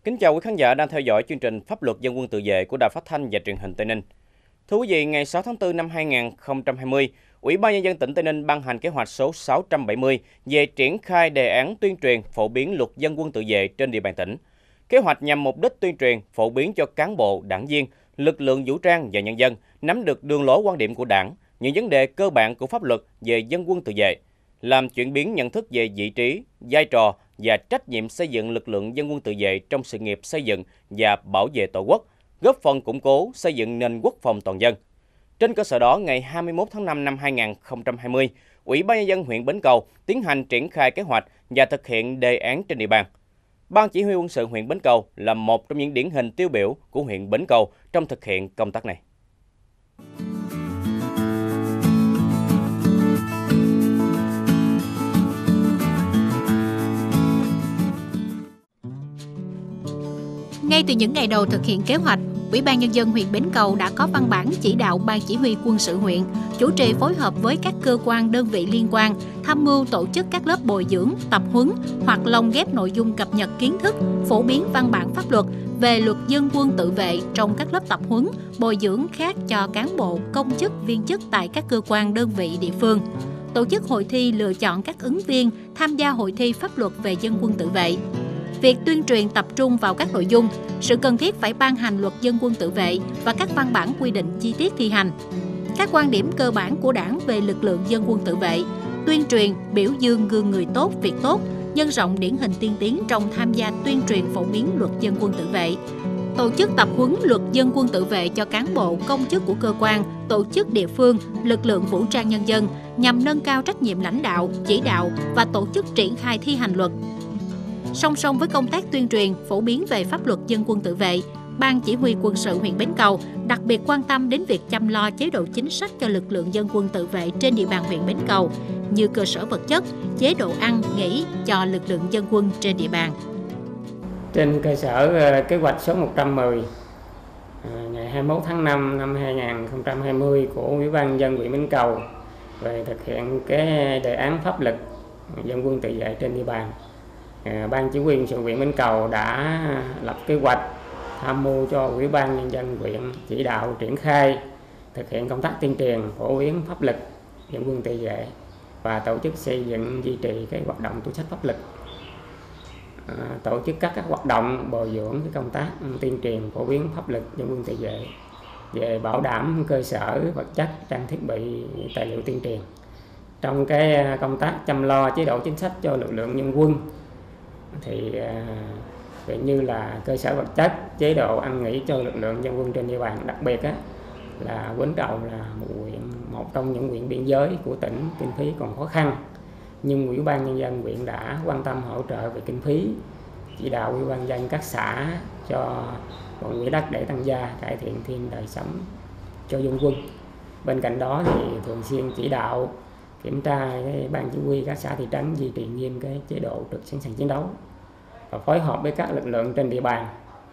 Kính chào quý khán giả đang theo dõi chương trình Pháp luật Dân quân tự vệ của Đài Phát thanh và Truyền hình Tây Ninh. Thưa quý vị, ngày 6 tháng 4 năm 2020, Ủy ban Nhân dân tỉnh Tây Ninh ban hành kế hoạch số 670 về triển khai đề án tuyên truyền phổ biến luật dân quân tự vệ trên địa bàn tỉnh. Kế hoạch nhằm mục đích tuyên truyền, phổ biến cho cán bộ, đảng viên, lực lượng vũ trang và nhân dân nắm được đường lối quan điểm của Đảng, những vấn đề cơ bản của pháp luật về dân quân tự vệ, làm chuyển biến nhận thức về vị trí, vai trò và trách nhiệm xây dựng lực lượng dân quân tự vệ trong sự nghiệp xây dựng và bảo vệ Tổ quốc, góp phần củng cố xây dựng nền quốc phòng toàn dân. Trên cơ sở đó, ngày 21 tháng 5 năm 2020, Ủy ban Nhân dân huyện Bến Cầu tiến hành triển khai kế hoạch và thực hiện đề án trên địa bàn. Ban Chỉ huy quân sự huyện Bến Cầu là một trong những điển hình tiêu biểu của huyện Bến Cầu trong thực hiện công tác này. Ngay từ những ngày đầu thực hiện kế hoạch, Ủy ban Nhân dân huyện Bến Cầu đã có văn bản chỉ đạo Ban Chỉ huy quân sự huyện chủ trì phối hợp với các cơ quan đơn vị liên quan tham mưu tổ chức các lớp bồi dưỡng, tập huấn hoặc lồng ghép nội dung cập nhật kiến thức, phổ biến văn bản pháp luật về luật dân quân tự vệ trong các lớp tập huấn, bồi dưỡng khác cho cán bộ, công chức, viên chức tại các cơ quan đơn vị địa phương. Tổ chức hội thi lựa chọn các ứng viên tham gia hội thi pháp luật về dân quân tự vệ. Việc tuyên truyền tập trung vào các nội dung, sự cần thiết phải ban hành luật dân quân tự vệ và các văn bản quy định chi tiết thi hành. Các quan điểm cơ bản của Đảng về lực lượng dân quân tự vệ, tuyên truyền, biểu dương gương người tốt, việc tốt, nhân rộng điển hình tiên tiến trong tham gia tuyên truyền phổ biến luật dân quân tự vệ. Tổ chức tập huấn luật dân quân tự vệ cho cán bộ, công chức của cơ quan, tổ chức địa phương, lực lượng vũ trang nhân dân nhằm nâng cao trách nhiệm lãnh đạo, chỉ đạo và tổ chức triển khai thi hành luật. Song song với công tác tuyên truyền, phổ biến về pháp luật dân quân tự vệ, Ban Chỉ huy quân sự huyện Bến Cầu đặc biệt quan tâm đến việc chăm lo chế độ chính sách cho lực lượng dân quân tự vệ trên địa bàn huyện Bến Cầu, như cơ sở vật chất, chế độ ăn, nghỉ cho lực lượng dân quân trên địa bàn. Trên cơ sở kế hoạch số 110 ngày 21 tháng 5 năm 2020 của Ủy ban Nhân dân huyện Bến Cầu về thực hiện cái đề án pháp luật dân quân tự vệ trên địa bàn, Ban Chỉ huy quân sự huyện Bến Cầu đã lập kế hoạch tham mưu cho Ủy ban Nhân dân huyện chỉ đạo triển khai thực hiện công tác tuyên truyền phổ biến pháp luật dân quân tự vệ và tổ chức xây dựng duy trì cái hoạt động tủ sách pháp luật, tổ chức các hoạt động bồi dưỡng cái công tác tuyên truyền phổ biến pháp luật dân quân tự vệ về bảo đảm cơ sở vật chất, trang thiết bị, tài liệu tuyên truyền. Trong cái công tác chăm lo chế độ chính sách cho lực lượng dân quân thì như là cơ sở vật chất, chế độ ăn nghỉ cho lực lượng dân quân trên địa bàn, đặc biệt là Bến Cầu là một trong những huyện biên giới của tỉnh, kinh phí còn khó khăn, nhưng Ủy ban Nhân dân huyện đã quan tâm hỗ trợ về kinh phí, chỉ đạo Ủy ban nhân dân các xã cho một quỹ đất để tăng gia, cải thiện thêm đời sống cho dân quân. Bên cạnh đó thì thường xuyên chỉ đạo kiểm tra cái ban chỉ huy các xã thị trấn duy trì nghiêm cái chế độ trực sẵn sàng chiến đấu và phối hợp với các lực lượng trên địa bàn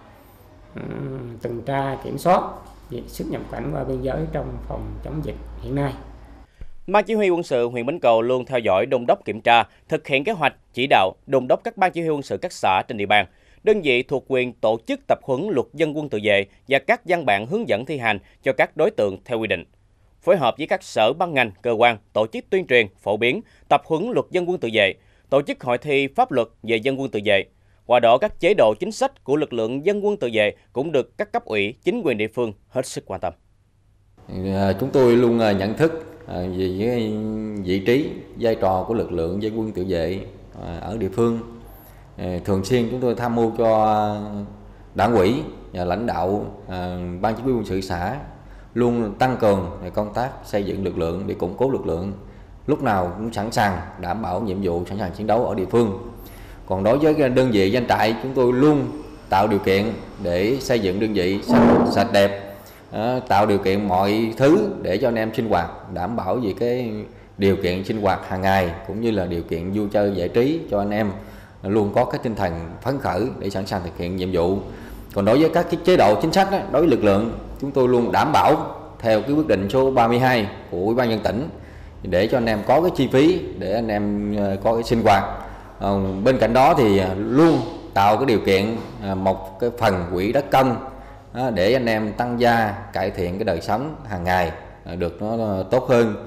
tuần tra kiểm soát việc xuất nhập cảnh qua biên giới trong phòng chống dịch hiện nay. Ban Chỉ huy quân sự huyện Bến Cầu luôn theo dõi, đôn đốc, kiểm tra, thực hiện kế hoạch, chỉ đạo, đôn đốc các ban chỉ huy quân sự các xã trên địa bàn, đơn vị thuộc quyền tổ chức tập huấn luật dân quân tự vệ và các văn bản hướng dẫn thi hành cho các đối tượng theo quy định. Phối hợp với các sở ban ngành, cơ quan, tổ chức tuyên truyền, phổ biến, tập huấn luật dân quân tự vệ, tổ chức hội thi pháp luật về dân quân tự vệ. Qua đó, các chế độ chính sách của lực lượng dân quân tự vệ cũng được các cấp ủy, chính quyền địa phương hết sức quan tâm. Chúng tôi luôn nhận thức về vị trí, vai trò của lực lượng dân quân tự vệ ở địa phương. Thường xuyên chúng tôi tham mưu cho đảng ủy và lãnh đạo ban chỉ huy quân sự xã luôn tăng cường công tác xây dựng lực lượng để củng cố lực lượng, lúc nào cũng sẵn sàng đảm bảo nhiệm vụ, sẵn sàng chiến đấu ở địa phương. Còn đối với đơn vị doanh trại, chúng tôi luôn tạo điều kiện để xây dựng đơn vị sạch đẹp, tạo điều kiện mọi thứ để cho anh em sinh hoạt, đảm bảo về cái điều kiện sinh hoạt hàng ngày cũng như là điều kiện vui chơi giải trí cho anh em luôn có cái tinh thần phấn khởi để sẵn sàng thực hiện nhiệm vụ. Còn đối với các cái chế độ chính sách đó, đối với lực lượng, chúng tôi luôn đảm bảo theo cái quyết định số 32 của Ủy ban nhân dân tỉnh để cho anh em có cái chi phí để anh em có cái sinh hoạt. Bên cạnh đó thì luôn tạo cái điều kiện một cái phần quỹ đất công để anh em tăng gia, cải thiện cái đời sống hàng ngày được nó tốt hơn.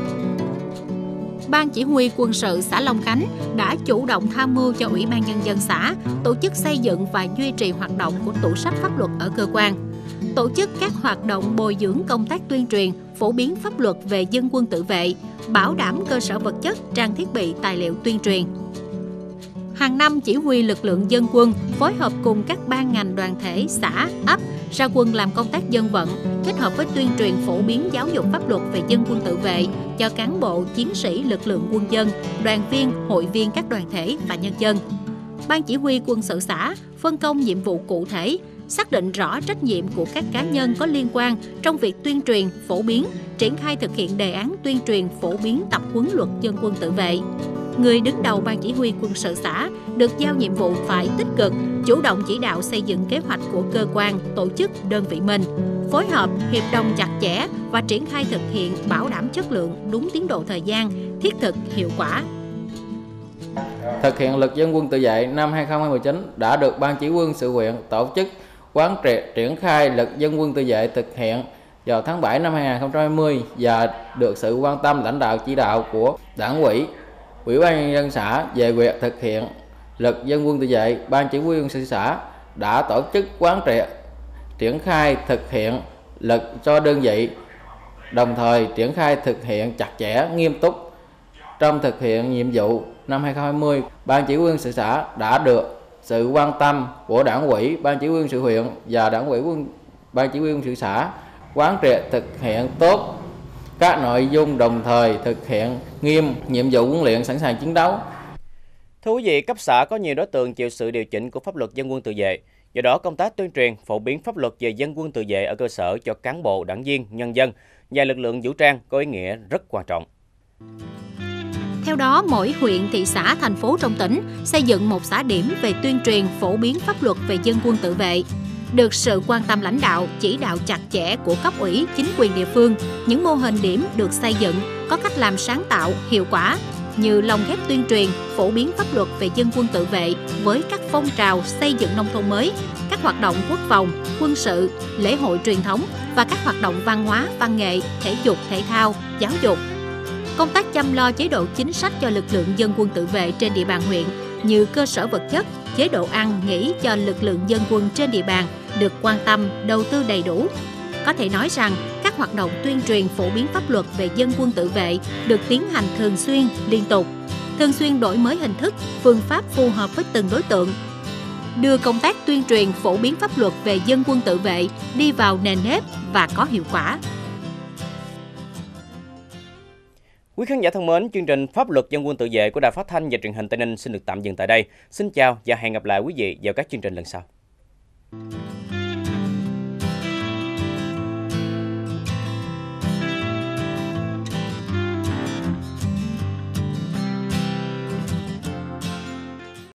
Ban Chỉ huy Quân sự xã Long Khánh đã chủ động tham mưu cho Ủy ban Nhân dân xã tổ chức xây dựng và duy trì hoạt động của tủ sách pháp luật ở cơ quan, tổ chức các hoạt động bồi dưỡng công tác tuyên truyền, phổ biến pháp luật về dân quân tự vệ, bảo đảm cơ sở vật chất, trang thiết bị, tài liệu tuyên truyền. Hàng năm, Chỉ huy lực lượng dân quân phối hợp cùng các ban ngành đoàn thể, xã, ấp ra quân làm công tác dân vận, kết hợp với tuyên truyền phổ biến giáo dục pháp luật về dân quân tự vệ cho cán bộ, chiến sĩ lực lượng quân dân, đoàn viên, hội viên các đoàn thể và nhân dân. Ban Chỉ huy Quân sự xã phân công nhiệm vụ cụ thể, xác định rõ trách nhiệm của các cá nhân có liên quan trong việc tuyên truyền, phổ biến, triển khai thực hiện đề án tuyên truyền, phổ biến tập huấn luật dân quân tự vệ. Người đứng đầu Ban Chỉ huy Quân sự xã được giao nhiệm vụ phải tích cực, chủ động chỉ đạo xây dựng kế hoạch của cơ quan, tổ chức, đơn vị mình, phối hợp, hiệp đồng chặt chẽ và triển khai thực hiện bảo đảm chất lượng, đúng tiến độ thời gian, thiết thực, hiệu quả. Thực hiện luật dân quân tự vệ năm 2019 đã được Ban Chỉ huy Quân sự huyện tổ chức quán triệt triển khai luật dân quân tự vệ thực hiện vào tháng 7 năm 2020 và được sự quan tâm lãnh đạo chỉ đạo của Đảng ủy, Ủy ban Nhân dân xã về việc thực hiện luật dân quân tự vệ. Ban Chỉ huy Quân sự xã đã tổ chức quán triệt triển khai thực hiện luật cho đơn vị, đồng thời triển khai thực hiện chặt chẽ, nghiêm túc. Trong thực hiện nhiệm vụ năm 2020, Ban Chỉ huy Quân sự xã đã được sự quan tâm của Đảng ủy, Ban Chỉ huy Quân sự huyện và Ban Chỉ huy Quân sự xã quán triệt thực hiện tốt các nội dung, đồng thời thực hiện nghiêm nhiệm vụ huấn luyện sẵn sàng chiến đấu. Thưa quý vị, cấp xã có nhiều đối tượng chịu sự điều chỉnh của pháp luật dân quân tự vệ. Do đó, công tác tuyên truyền, phổ biến pháp luật về dân quân tự vệ ở cơ sở cho cán bộ, đảng viên, nhân dân và lực lượng vũ trang có ý nghĩa rất quan trọng. Theo đó, mỗi huyện, thị xã, thành phố trong tỉnh xây dựng một xã điểm về tuyên truyền, phổ biến pháp luật về dân quân tự vệ. Được sự quan tâm lãnh đạo, chỉ đạo chặt chẽ của cấp ủy, chính quyền địa phương, những mô hình điểm được xây dựng có cách làm sáng tạo, hiệu quả như lồng ghép tuyên truyền, phổ biến pháp luật về dân quân tự vệ với các phong trào xây dựng nông thôn mới, các hoạt động quốc phòng, quân sự, lễ hội truyền thống và các hoạt động văn hóa, văn nghệ, thể dục, thể thao, giáo dục. Công tác chăm lo chế độ chính sách cho lực lượng dân quân tự vệ trên địa bàn huyện như cơ sở vật chất, chế độ ăn, nghỉ cho lực lượng dân quân trên địa bàn được quan tâm, đầu tư đầy đủ. Có thể nói rằng, các hoạt động tuyên truyền phổ biến pháp luật về dân quân tự vệ được tiến hành thường xuyên, liên tục, thường xuyên đổi mới hình thức, phương pháp phù hợp với từng đối tượng, đưa công tác tuyên truyền phổ biến pháp luật về dân quân tự vệ đi vào nền nếp và có hiệu quả. Quý khán giả thân mến, chương trình Pháp luật dân quân tự vệ của Đài Phát thanh và Truyền hình Tây Ninh xin được tạm dừng tại đây. Xin chào và hẹn gặp lại quý vị vào các chương trình lần sau.